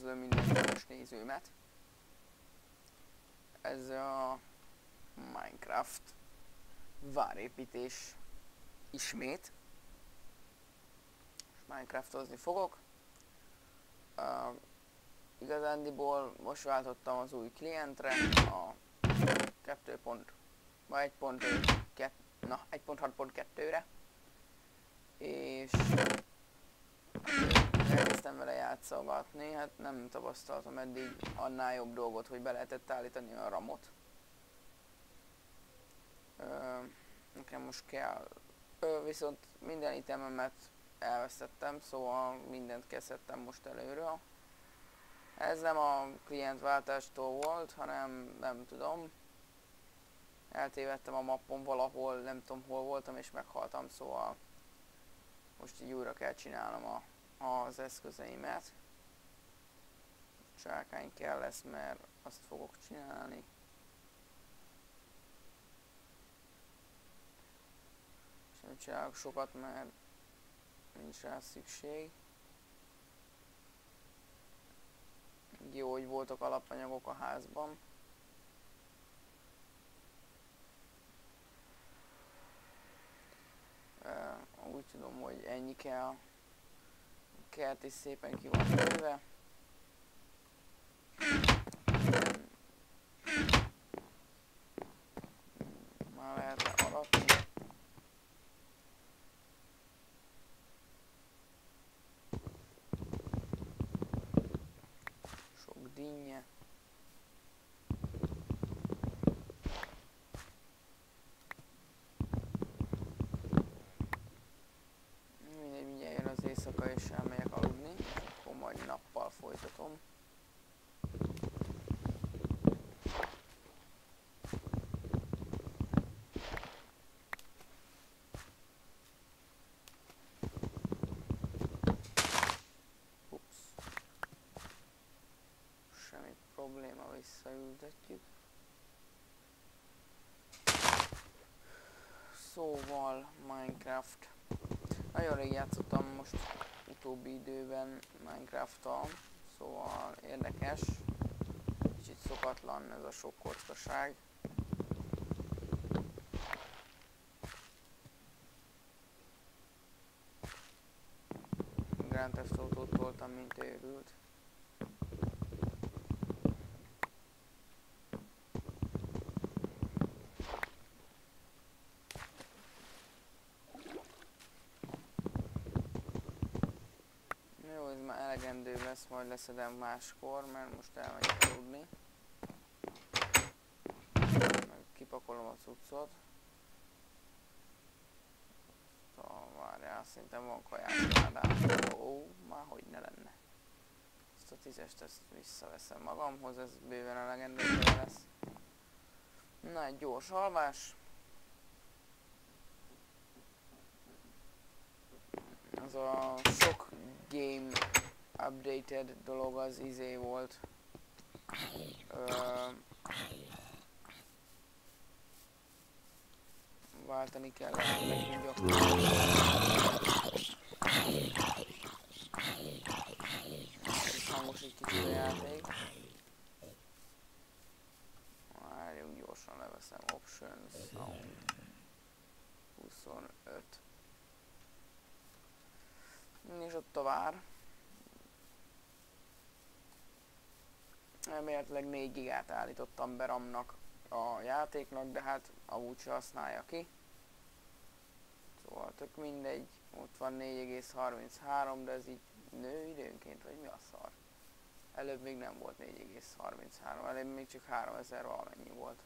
üdvözlöm minden kedves nézőmet. Ez a Minecraft várépítés ismét. És Minecraftozni fogok. Igazándiból most váltottam az új klientre, a 1.6.2-re, és elkezdtem vele játszogatni, hát nem tapasztaltam eddig annál jobb dolgot, hogy be lehetett állítani a RAM-ot. Nekem most kell, viszont minden itememet elvesztettem, szóval mindent kezdhettem most előről. Ez nem a klientváltástól volt, hanem nem tudom. Eltévedtem a mappon valahol, nem tudom hol voltam és meghaltam, szóval most így újra kell csinálnom az eszközeimet. Csákány kell lesz, mert azt fogok csinálni. És nem csinálok sokat, mert nincs rá szükség. Jó, hogy voltak alapanyagok a házban. Úgy tudom, hogy ennyi kell. A kert is szépen ki van nőve. Már lehetne aratni. Sok dinnye. Mindjárt jön az éjszaka és elmegyek aludni, akkor majd nappal folytatom. Ups. Semmi probléma, visszaültetjük. Szóval Minecraft. Nagyon rég játszottam most utóbbi időben Minecraft-tal, szóval érdekes, kicsit szokatlan ez a sok kockaság. Grand Theft Autót toltam, mint őrült. Jó, ez már elegendő lesz, majd leszedem máskor, mert most elmegyek aludni. Meg kipakolom a cuccot. Szóval várjál, szerintem van kajászládám. Ó, már hogy ne lenne. Ezt a 10-est ezt visszaveszem magamhoz, ez bőven elegendő lesz. Na, egy gyors alvás. Az a sok game updated dolog az izé volt. Váltani kell nekünk gyakran. Hangos egy kicsit a játék. Várjunk, gyorsan leveszem. Options, sound. 25. És ott a vár. Elméletileg 4 gigát állítottam be RAM-nak a játéknak, de hát amúgy se használja ki. Szóval tök mindegy, ott van 4,33, de ez így nő időnként, vagy mi a szar? Előbb még nem volt 4,33, előbb még csak 3000 valamennyi volt.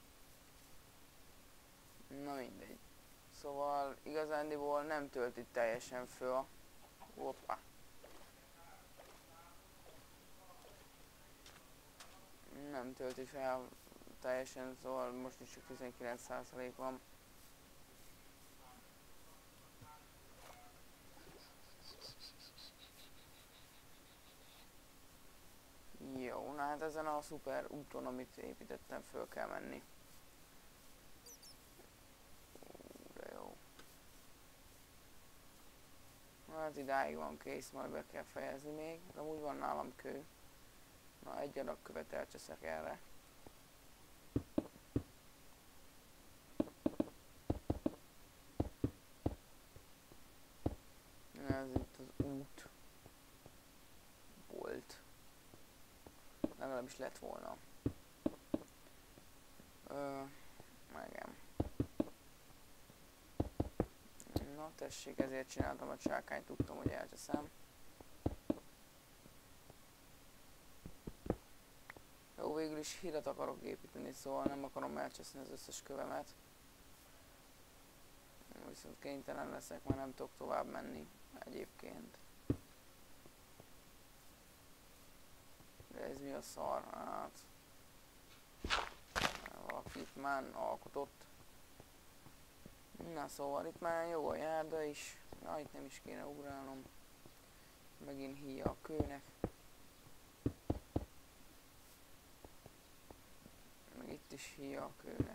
Na mindegy. Szóval igazándiból nem tölti teljesen föl. Hoppá. Nem tölti fel teljesen, szóval most is csak 19% van. Jó, na hát ezen a szuper úton, amit építettem, föl kell menni. De jó. Hát idáig van kész, majd be kell fejezni még, de úgy van nálam kő. Na, egy adag követ elcseszek erre. Ez itt az út volt. Legalábbis lett volna. Megem. Na tessék, ezért csináltam a csákányt, tudtam, hogy elcseszem. Jó, végül is hidat akarok építeni, szóval nem akarom elcseszni az összes kövemet. Viszont kénytelen leszek, mert nem tudok tovább menni egyébként. De ez mi a szar? Hát... valaki itt már alkotott. Na szóval itt már jó a járda is. Na, itt nem is kéne ugrálnom. Megint híja a kőnek. Meg itt is híja a kőnek.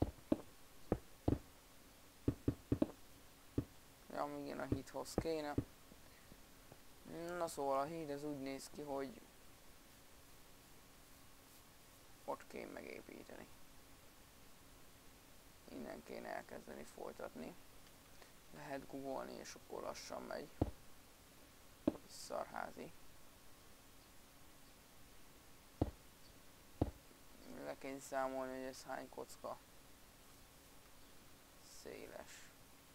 Ja, igen, a hídhoz kéne. Na szóval a híd az úgy néz ki, hogy ott kéne megépíteni. Innen kéne elkezdeni folytatni. Lehet googolni, és akkor lassan megy. Szarházi. Le kéne számolni, hogy ez hány kocka. Széles.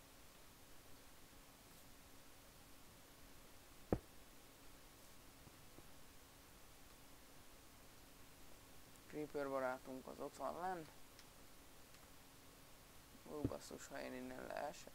Creeper barátunk az ott van lenn. Ó, basszus, ha én innen leesek.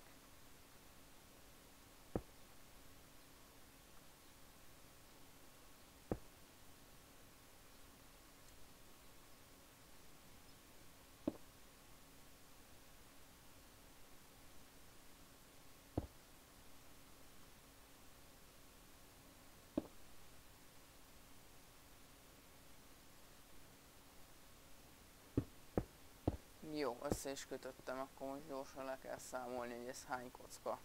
Jó, össze is kötöttem, akkor most gyorsan le kell számolni, hogy ez hány kocka.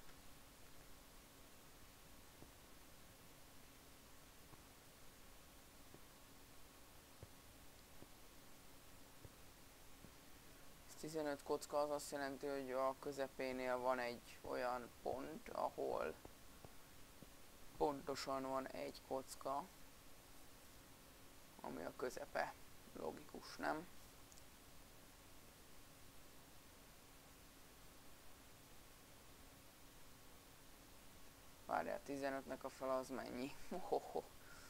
Ez 15 kocka, az azt jelenti, hogy a közepénél van egy olyan pont, ahol pontosan van egy kocka, ami a közepe. Logikus, nem? Várjál, 15-nek a fel az mennyi? Hohoho.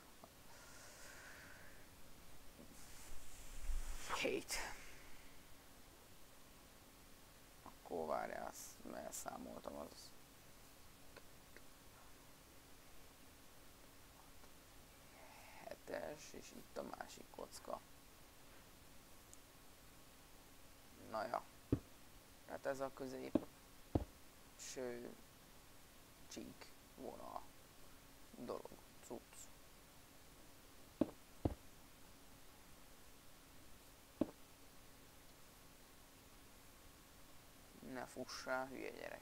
7. Akkor várjál, azt elszámoltam, az 7-es, és itt a másik kocka. Na ja. Hát ez a középső csík vonal dolog, cucc. Ne fuss rá, hülye gyerek.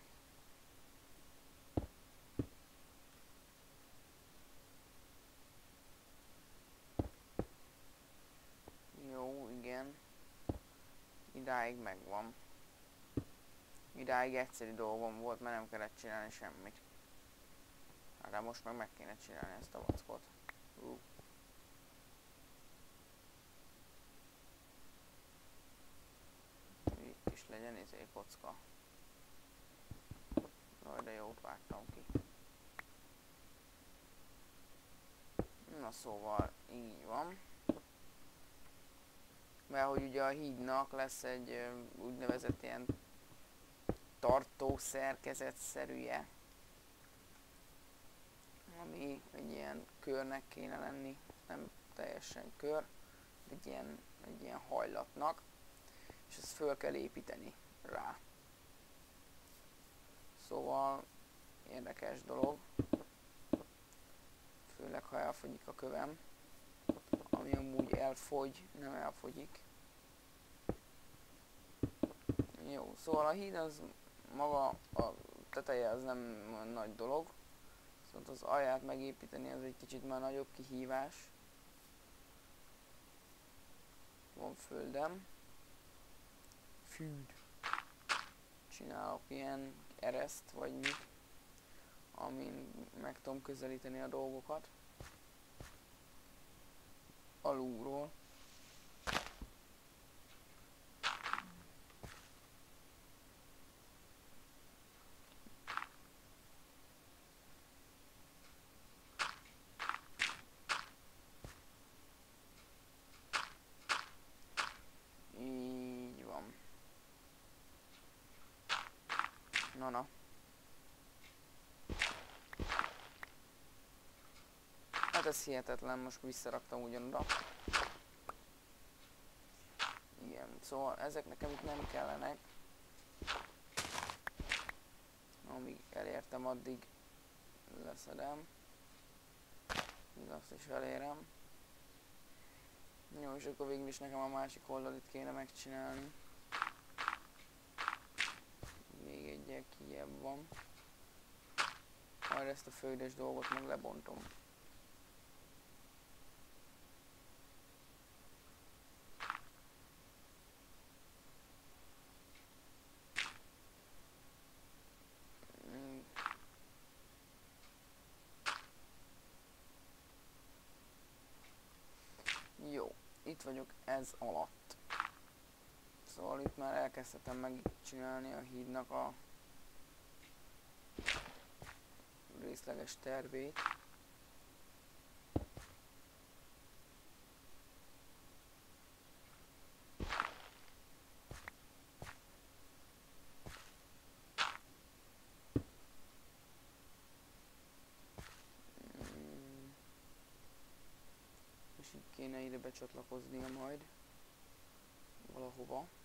Jó, igen. Idáig megvan. Idáig egyszerű dolgom volt, mert nem kellett csinálni semmit. De most meg kéne csinálni ezt a vackot. Itt is legyen izé kocka. Jaj, de jót vágtam ki. Na szóval így van. Mert hogy ugye a hídnak lesz egy úgynevezett ilyen tartó szerkezetszerűje, ami egy ilyen körnek kéne lenni, nem teljesen kör, de egy ilyen hajlatnak, és ezt föl kell építeni rá. Szóval érdekes dolog, főleg ha elfogyik a kövem, ami amúgy elfogy, nem elfogyik. Jó, szóval a híd az maga, a teteje az nem nagy dolog, szóval az alját megépíteni az egy kicsit már nagyobb kihívás. van földem. Fűd. Csinálok ilyen ereszt, vagy mit, amin meg tudom közelíteni a dolgokat. Alulról. Így van. Na. Hát ez hihetetlen, most visszaraktam ugyanoda. Igen, szóval ezek nekem itt nem kellenek. Amíg elértem, addig leszedem. Még azt is elérem. Jó, és akkor végül is nekem a másik oldalit kéne megcsinálni. Még egyel kijebb van. Majd ezt a földes dolgot meg lebontom. Jó, itt vagyok ez alatt. Szóval itt már elkezdhetem megcsinálni a hídnak a részleges tervét. És így kéne ide becsatlakoznia majd valahova.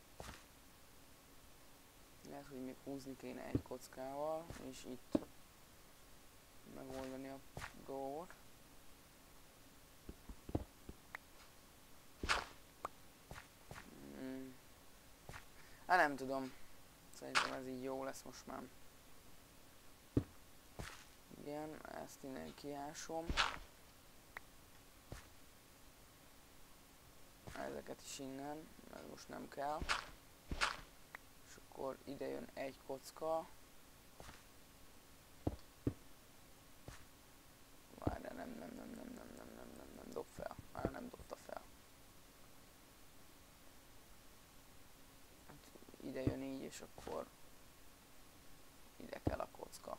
Lehet, hogy még húzni kéne egy kockával, és itt megoldani a dolgot. Hát nem tudom. Szerintem ez így jó lesz most már. Igen, ezt innen kiásom. Ezeket is innen, ez most nem kell. És akkor ide jön egy kocka. Várjál, nem dob fel. Nem dobta fel. Hát ide jön így, és akkor ide kell a kocka.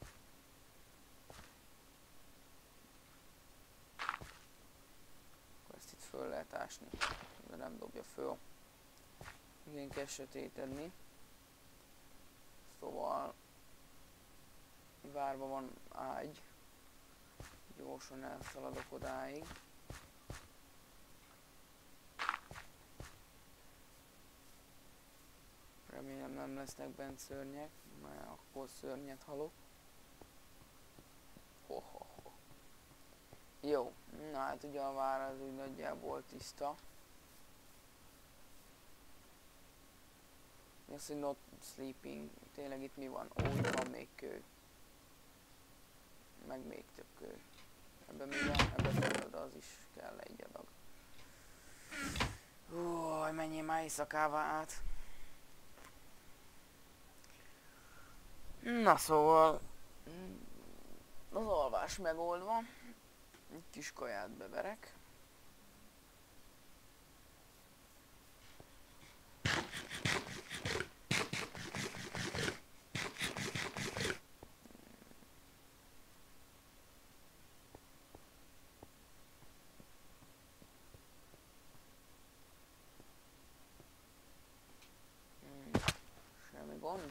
Akkor ezt itt föl lehet ásni, de nem dobja föl. Igen, kell sötétedni. Szóval várva van ágy. Gyorsan elszaladok odáig. Remélem nem lesznek bent szörnyek, mert akkor szörnyet halok. Jó, na hát ugye a vár az úgy nagyjából tiszta. Mi az, hogy not sleeping? Tényleg itt mi van? Ó, itt van még kő. Meg még több kő. Ebben mi van? Ebben tudod, az is kell egy adag. Menjél már éjszakává át. Na szóval... az alvás megoldva. Egy kis kaját beverek. Semmi gond.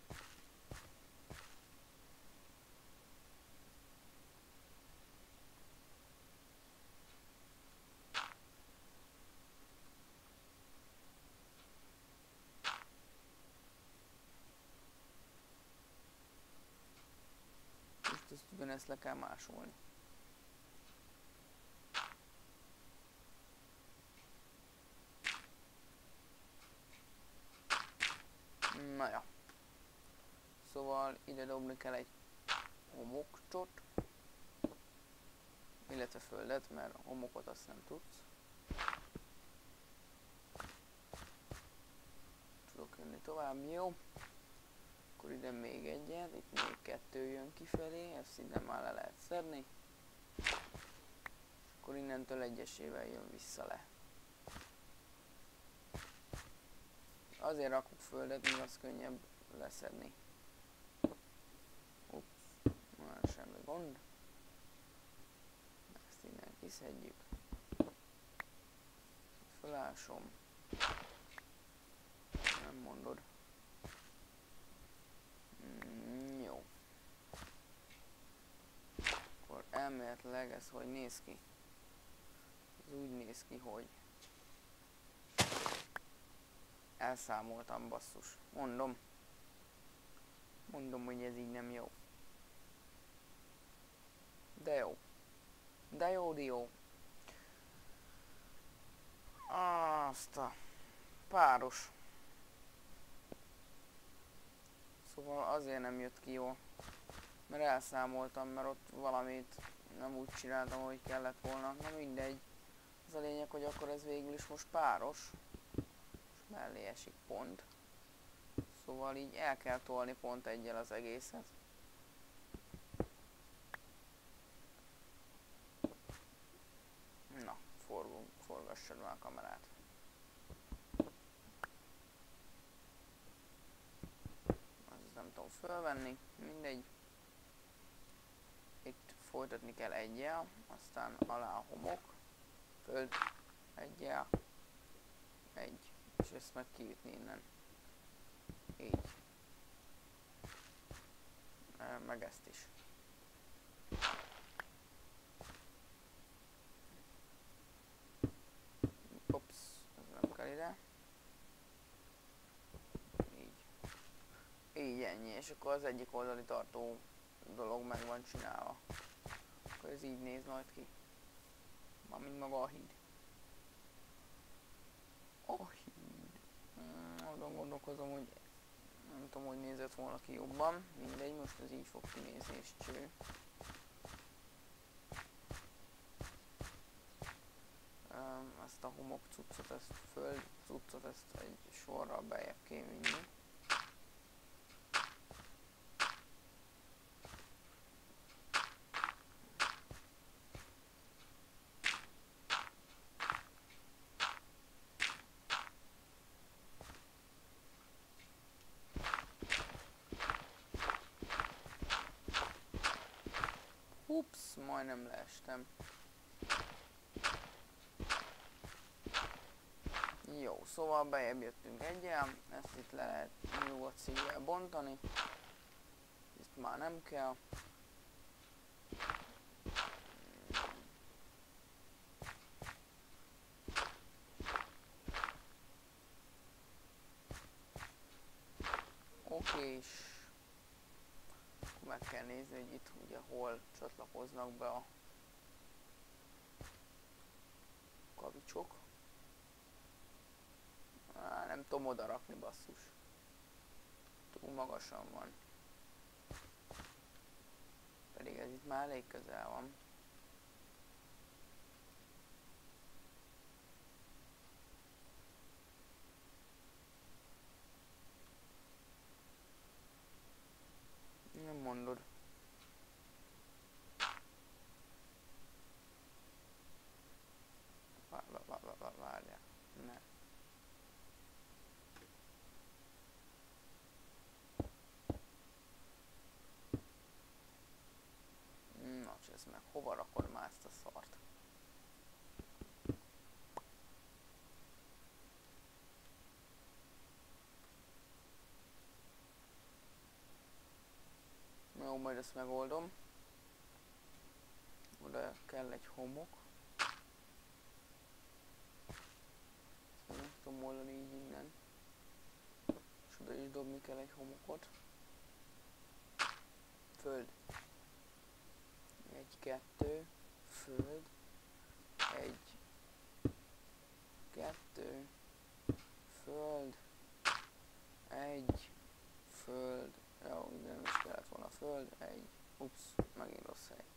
Most ezt ugyanezt le kell másolni. Na ja. Szóval ide dobni kell egy homokcsot. Illetve földet, mert homokot azt nem tudsz. tovább, jó. Akkor ide még egyet, itt még 2 jön kifelé, ezt innen már le lehet szedni. Akkor innentől egyesével jön vissza le. Azért rakok földet, mert az könnyebb leszedni. Ups, már semmi gond. Ezt innen kiszedjük. Felásom. Nem mondod. Jó. Akkor elméletileg ez hogy néz ki? Ez úgy néz ki, hogy elszámoltam, basszus. Mondom, hogy ez így nem jó. De jó. De jó, dió. Azt a páros. Szóval azért nem jött ki jól. Mert elszámoltam, mert ott valamit nem úgy csináltam, ahogy kellett volna. Na mindegy. Az a lényeg, hogy akkor ez végül is most páros. És mellé esik pont. Szóval így el kell tolni pont egyel az egészet. Na, forgassad már a kamerát. Azt nem tudom fölvenni, mindegy. Itt folytatni kell egyel, aztán alá a homok, föld, egyel, egy, és ezt meg kiütni innen. Így. Meg ezt is. Ups, ez nem kell ide. Így. Így ennyi, és akkor az egyik oldali tartó dolog meg van csinálva. Akkor ez így néz majd ki. Mármint maga a híd. A híd. Azon gondolkozom, hogy nem tudom, hogy nézett volna ki jobban. Mindegy, most ez így fog kinézni, és cső. Ezt a homok cuccot, ezt föld cuccot, ezt egy sorral beljebb kell vinni. Ups, majdnem leestem. Jó, szóval bejebb jöttünk egyel, ezt itt le lehet nyugodt szívvel bontani. Ezt már nem kell. Oké, és meg kell nézni, hogy itt ugye hol csatlakoznak be a kavicsok. Nem tudom oda rakni, basszus. Túl magasan van. Pedig ez itt már elég közel van. Nem mondod. Várjál. Ne. Na, csesz meg, hova rakod már ezt a szart? Jó, majd ezt megoldom. Oda kell egy homok. Ezt meg tudom oldani így innen. És oda is dobni kell egy homokot. Föld. 1, 2, föld. 1, 2, föld. 1, föld. Jó, ide nem is kellett volna föld. 1, ups, megint rossz hely.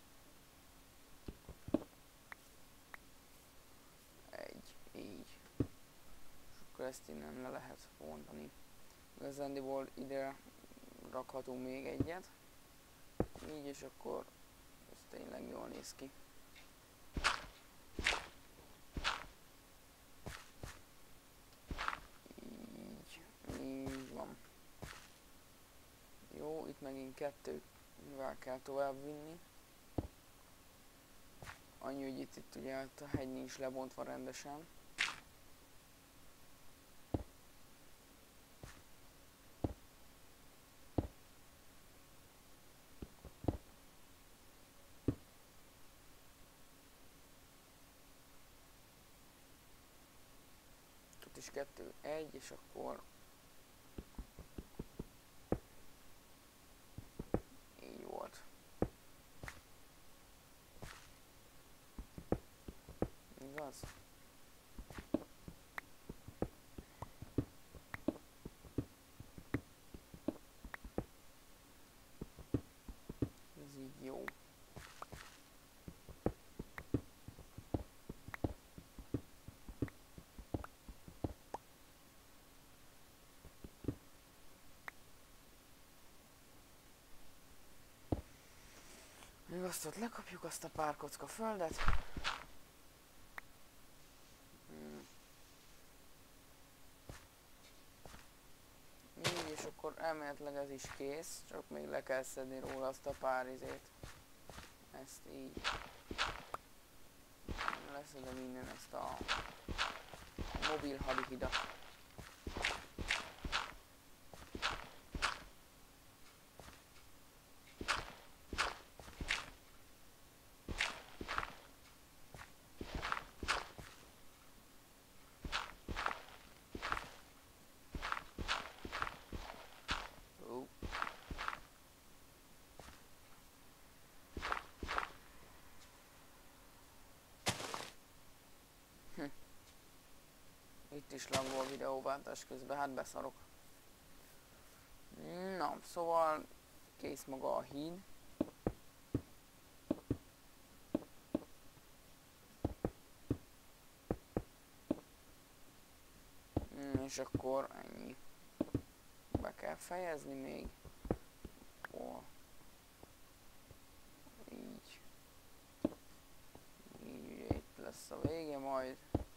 1, így. És akkor ezt innen le lehet bontani. Igazándiból ide rakhatunk még egyet. Így, és akkor ez tényleg jól néz ki. Így van. Jó, itt megint kettővel kell tovább vinni. Annyi, hogy itt ugye a hegy nincs lebontva rendesen. Itt is 2, 1, és akkor így volt. Igaz? Ez így jó. Még azt ott lekapjuk, azt a pár kocka földet. Így, és akkor elméletileg ez is kész, csak még le kell szedni róla azt a pár izét. Ezt így. Leszedem innen ezt a mobil hadihidat. Itt is lagol videóváltás közben, hát beszarok. Na, szóval kész maga a híd. És akkor ennyi. Be kell fejezni még. Ó. Így. Így ugye itt lesz a vége majd.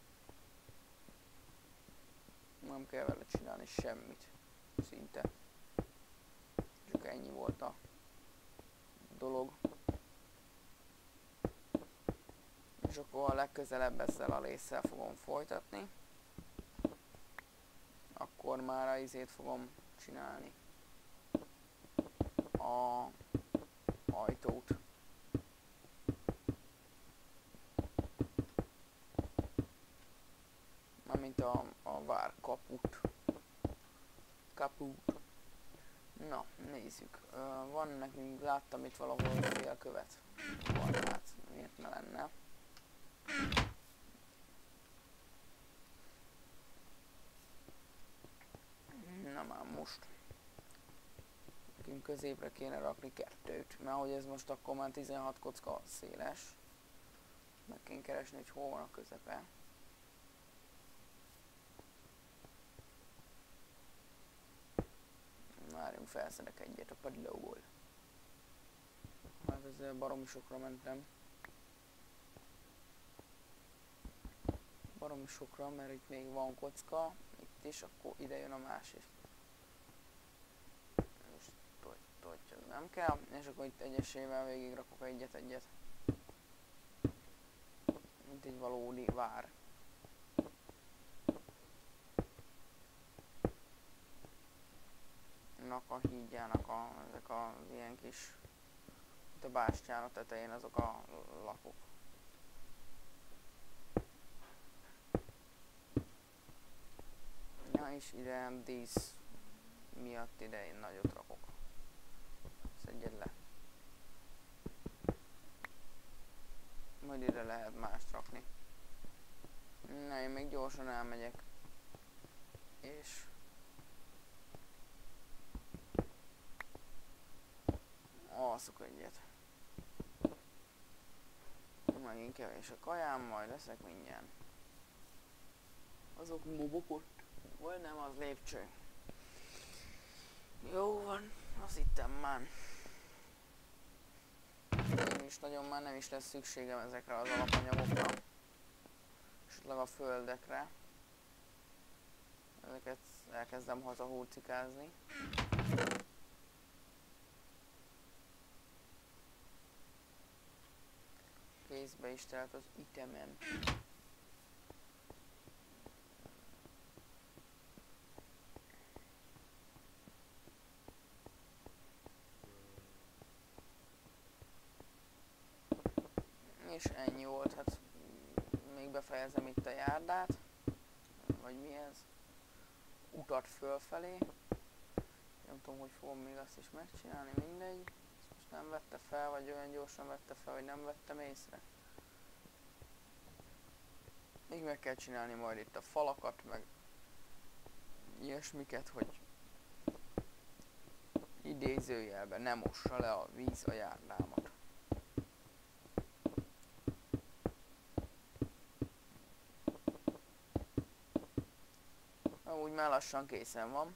Nem kell vele csinálni semmit. Szinte. Csak ennyi volt a dolog. És akkor a legközelebb ezzel a résszel fogom folytatni. Akkor már a izét fogom csinálni. A ajtót. Mármint a vár kaput. Na, nézzük. Van nekünk, láttam itt valahol félkövet. Van, hát miért ne lenne? Na már most. Nekünk középre kéne rakni 2-t, mert hogy ez most akkor már 16 kocka széles. Meg kéne keresni, hogy hol van a közepe. Várjunk, felszedek egyet a padlóból. Hát ezzel baromi sokra mentem. Baromi sokra, mert itt még van kocka. Itt is, akkor ide jön a másik. És nem kell, és akkor itt egyesével végig rakok egyet. Mint egy valódi vár. A hídjának ezek az ilyen kis, itt a bástyán a tetején azok a lapok. Ja, és ide dísz miatt ide én nagyot rakok. Szedjed le. Majd ide lehet mást rakni. Na, én még gyorsan elmegyek. És alszok egyet. Megint kevés a kajám, majd leszek mindjárt. Azok mobokot, vagy nem, az lépcső. Jó van, azt hittem már. Én is nagyon már nem is lesz szükségem ezekre az alapanyagokra. Esetleg a földekre. Ezeket elkezdem hazahurcikázni. Kézbe is telt az itemem. És ennyi volt, hát még befejezem itt a járdát. Vagy mi ez? Utat fölfelé. Nem tudom, hogy fogom még azt is megcsinálni, mindegy. Ezt most nem vette fel, vagy olyan gyorsan vette fel, hogy nem vettem észre. Még meg kell csinálni majd itt a falakat, meg ilyesmiket, hogy idézőjelben nem mossa le a víz a járdámat. Úgy már lassan készen van.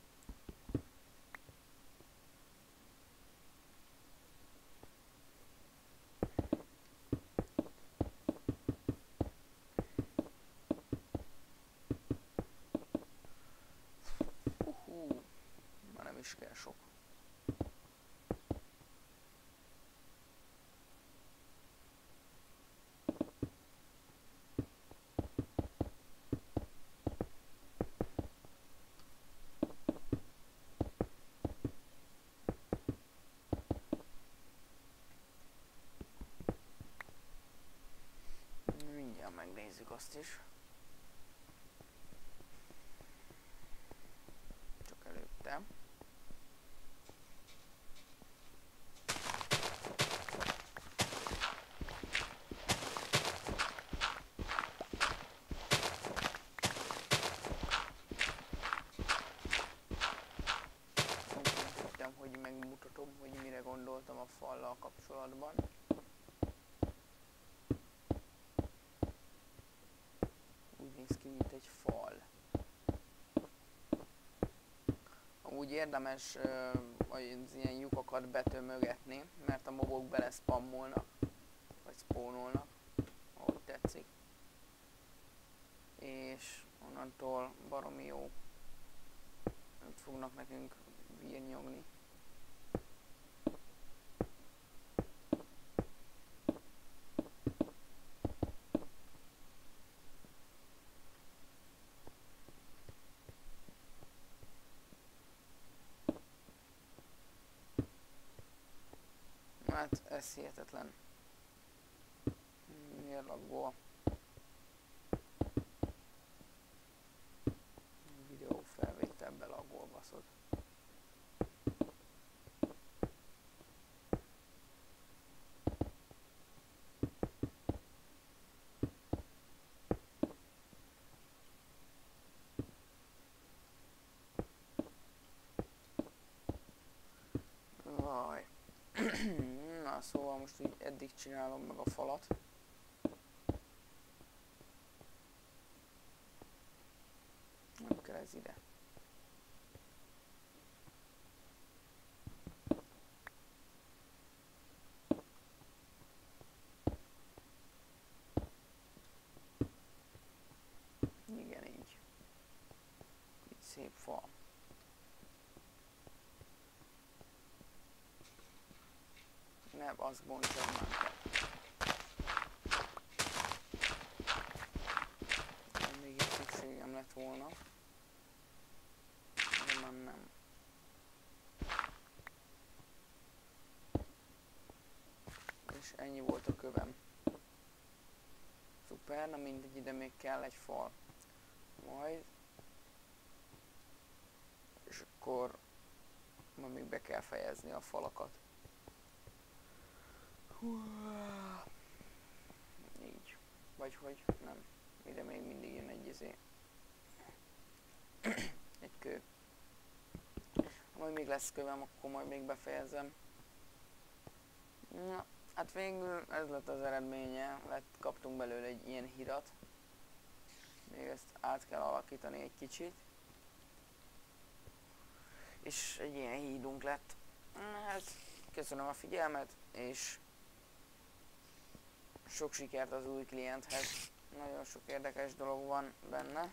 Már nem is kell sok. Mindjárt megnézzük azt is. Csak előtte. Hogy megmutatom, hogy mire gondoltam a fallal kapcsolatban. Úgy néz ki, mint egy fal. Úgy érdemes az ilyen lyukakat betömögetni, mert a mobok beleszpammolnak, vagy spónolnak, ahogy tetszik. És onnantól baromi jó fognak nekünk vírnyogni. Hát ez hihetetlen. Miért laggol? Videó felvételben laggol, baszod. Vaj. Na, szóval most így eddig csinálom meg a falat. Nem kell ez ide. Igen, így. Így szép fal. Ne, azt bontsam már kell. Még egy szükségem lett volna. De már nem. És ennyi volt a kövem. Szuper, na mindegy, ide még kell egy fal. Majd. És akkor ma még be kell fejezni a falakat. Így. Vagy hogy nem. Ide még mindig jön egy izé. Egy kő. Ha majd még lesz kövem, akkor majd még befejezem. Na, hát végül ez lett az eredménye. Kaptunk belőle egy ilyen hidat. Még ezt át kell alakítani egy kicsit. és egy ilyen hídunk lett. Hát, köszönöm a figyelmet, és sok sikert az új klienthez. Nagyon sok érdekes dolog van benne.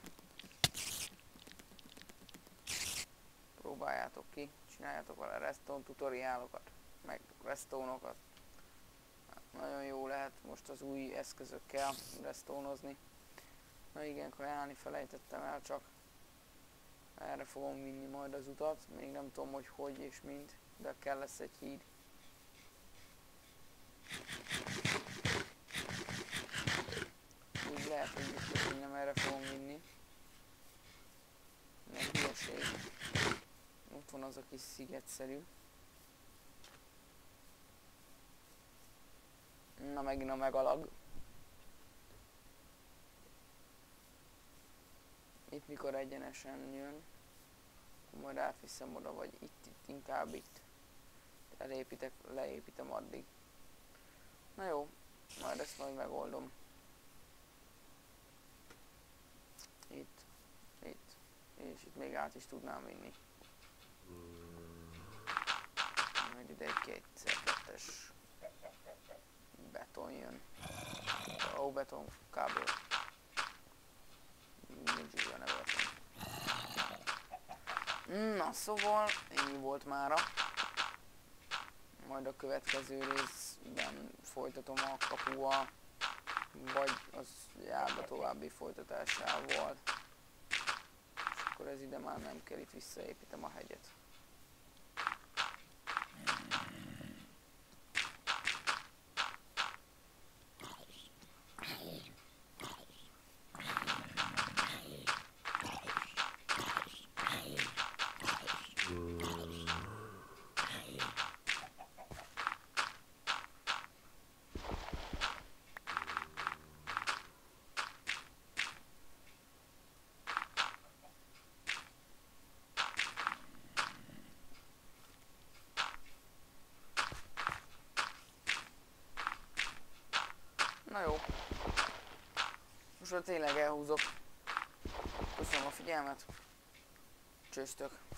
Próbáljátok ki, csináljátok vele redstone tutoriálokat, meg redstone-okat. Nagyon jó lehet most az új eszközökkel redstone-ozni. Na igen, kajálni felejtettem el, csak erre fogom vinni majd az utat. Még nem tudom, hogy és mint, de kell lesz egy híd. Úgy lehet, hogy biztos, hogy nem erre fogom vinni. Nem hülyeség. Ott van az a kis szigetszerű. Na megint a megalag. Itt mikor egyenesen jön, majd átviszem oda, vagy itt inkább itt. Leépítem addig. Na jó, majd ezt majd megoldom. Itt, és itt még át is tudnám vinni. Majd ide egy 2x2-es beton jön. Ó, beton kábel. Nincs olyan beton. Na szóval, ennyi volt mára. Majd a következő részben folytatom a kapuval, vagy az járda további folytatásával. És akkor ez ide már nem kell, itt visszaépítem a hegyet. Na jó, most már tényleg elhúzok. Köszönöm a figyelmet. Csőztök.